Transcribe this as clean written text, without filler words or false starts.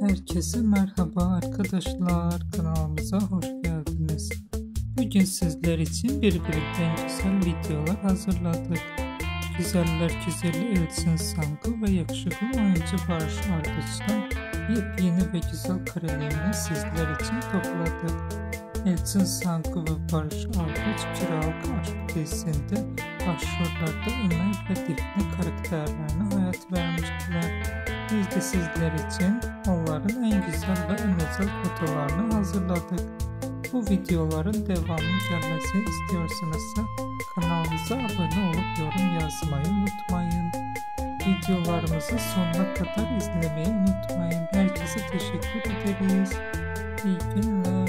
Herkese merhaba arkadaşlar, kanalımıza hoş geldiniz. Bugün sizler için birbirinden güzel videolar hazırladık. Güzeller güzeli Elçin Sangu ve yakışıklı oyuncu Barış Arduç'tan yepyeni ve güzel karelerini sizler için topladık. Elçin Sangu ve Barış Arduç Kiralık Aşk dizisinde başrollerde Ömer ve Defne karakterlerine hayat vermiştiler. Biz de sizler için onların en güzel ve en özel fotolarını hazırladık. Bu videoların devamı gelmesini istiyorsanız kanalımıza abone olup yorum yazmayı unutmayın. Videolarımızı sonuna kadar izlemeyi unutmayın. Herkese teşekkür ederiz. İyi günler.